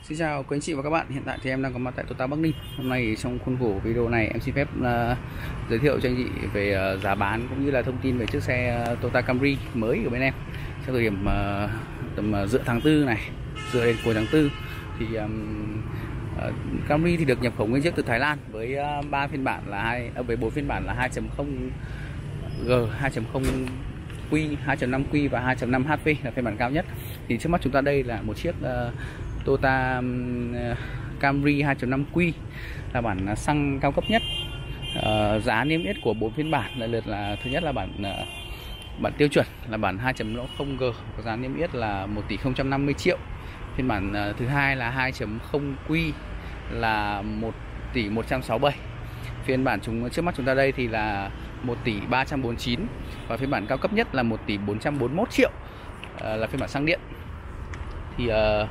Xin chào quý anh chị và các bạn. Hiện tại thì em đang có mặt tại Toyota Bắc Ninh. Hôm nay trong khuôn khổ video này em xin phép giới thiệu cho anh chị về giá bán cũng như là thông tin về chiếc xe Toyota Camry mới của bên em. Trong thời điểm tầm giữa tháng 4 này, giữa đến cuối tháng 4 thì Camry thì được nhập khẩu nguyên chiếc từ Thái Lan với 3 phiên bản là với 4 phiên bản là 2.0 G, 2.0 Q, 2.5 Q và 2.5 HV là phiên bản cao nhất. Thì trước mắt chúng ta đây là một chiếc Toyota Camry 2.5 Q là bản xăng cao cấp nhất. Giá niêm yết của 4 phiên bản lần lượt là thứ nhất là bản tiêu chuẩn là bản 2.0 G có giá niêm yết là 1 tỷ 050 triệu. Phiên bản thứ hai là 2.0 Q là 1 tỷ 167. Phiên bản trước mắt chúng ta đây thì là 1 tỷ 349 và phiên bản cao cấp nhất là 1 tỷ 441 triệu là phiên bản xăng điện. Thì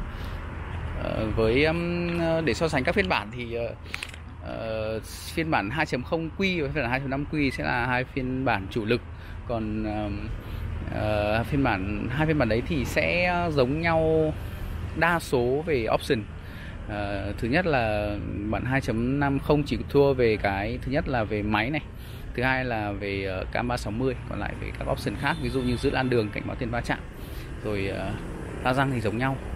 để so sánh các phiên bản thì phiên bản 2.0 Q và phiên bản 2.5 Q sẽ là hai phiên bản chủ lực, còn hai phiên bản đấy thì sẽ giống nhau đa số về option. Thứ nhất là bản 2.50 chỉ thua về cái thứ nhất là về máy này, thứ hai là về cam 360, còn lại về các option khác ví dụ như giữ làn đường, cảnh báo tiền va chạm, rồi la răng thì giống nhau.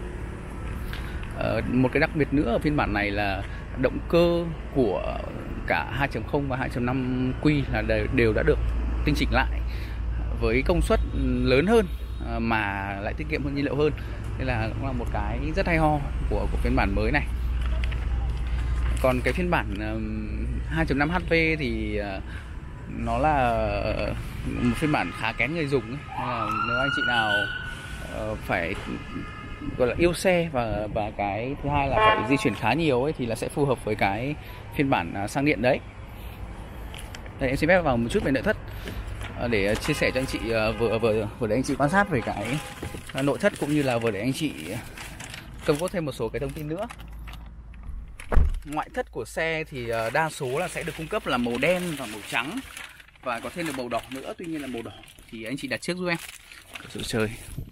Một cái đặc biệt nữa ở phiên bản này là động cơ của cả 2.0 và 2.5 Q là đều đã được tinh chỉnh lại với công suất lớn hơn mà lại tiết kiệm hơn nhiên liệu hơn. Đây là cũng là một cái rất hay ho của phiên bản mới này. Còn cái phiên bản 2.5 HV thì nó là một phiên bản khá kén người dùng ấy. Nên là nếu anh chị nào phải gọi là yêu xe và cái thứ hai là phải di chuyển khá nhiều ấy thì là sẽ phù hợp với cái phiên bản xăng điện đấy. Đây, em xin phép vào một chút về nội thất để chia sẻ cho anh chị, vừa để anh chị quan sát về cái nội thất cũng như là vừa để anh chị cung cấp thêm một số cái thông tin nữa. Ngoại thất của xe thì đa số là sẽ được cung cấp là màu đen và màu trắng và có thêm được màu đỏ nữa. Tuy nhiên là màu đỏ thì anh chị đặt trước giúp em. Cửa sổ trời.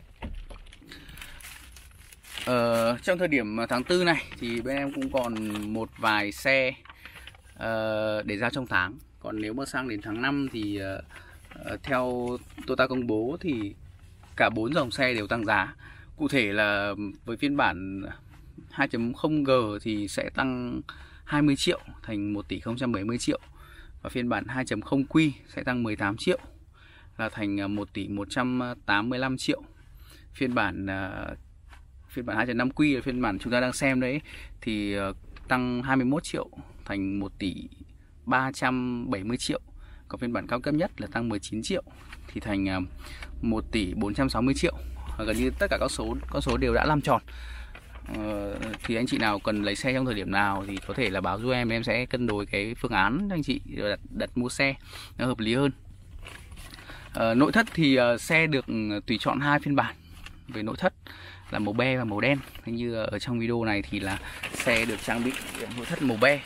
Trong thời điểm tháng 4 này thì bên em cũng còn một vài xe để ra trong tháng. Còn nếu mà sang đến tháng 5 thì theo Toyota công bố thì cả 4 dòng xe đều tăng giá. Cụ thể là với phiên bản 2.0 G thì sẽ tăng 20 triệu thành 1 tỷ 070 triệu. Và phiên bản 2.0 Q sẽ tăng 18 triệu là thành 1 tỷ 185 triệu. Phiên bản 2.5 Q là phiên bản chúng ta đang xem đấy thì tăng 21 triệu thành 1 tỷ 370 triệu. Còn phiên bản cao cấp nhất là tăng 19 triệu thì thành 1 tỷ 460 triệu. Gần như tất cả các số đều đã làm tròn. Thì anh chị nào cần lấy xe trong thời điểm nào thì có thể là báo giúp em sẽ cân đối cái phương án cho anh chị đặt mua xe nó hợp lý hơn. Nội thất thì xe được tùy chọn hai phiên bản về nội thất là màu be và màu đen. Như ở trong video này thì là xe được trang bị nội thất màu be.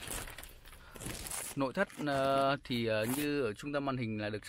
Nội thất thì như ở trung tâm màn hình là được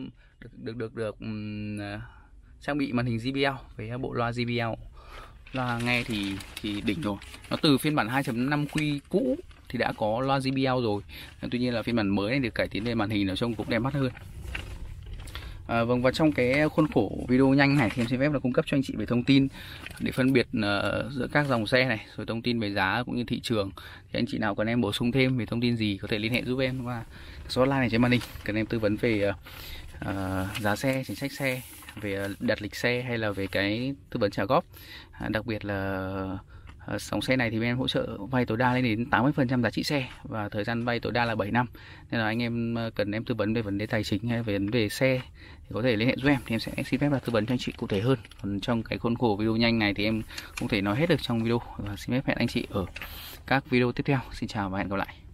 trang bị màn hình JBL với bộ loa JBL. Loa nghe thì đỉnh rồi. Nó từ phiên bản 2.5 Q cũ thì đã có loa JBL rồi. Tuy nhiên là phiên bản mới này được cải tiến về màn hình nó trông cũng đẹp mắt hơn. Vâng, và trong cái khuôn khổ video nhanh này thì em xin phép là cung cấp cho anh chị về thông tin để phân biệt giữa các dòng xe này, rồi thông tin về giá cũng như thị trường. Thì anh chị nào cần em bổ sung thêm về thông tin gì có thể liên hệ giúp em qua số hotline này trên màn hình, cần em tư vấn về giá xe, chính sách xe, về đặt lịch xe hay là về cái tư vấn trả góp. Đặc biệt là dòng xe này thì bên em hỗ trợ vay tối đa lên đến 80% giá trị xe và thời gian vay tối đa là 7 năm. Nên là anh em cần em tư vấn về vấn đề tài chính hay về vấn đề xe thì có thể liên hệ giúp em, thì em sẽ xin phép là tư vấn cho anh chị cụ thể hơn. Còn trong cái khuôn khổ video nhanh này thì em không thể nói hết được trong video, và xin phép hẹn anh chị ở các video tiếp theo. Xin chào và hẹn gặp lại.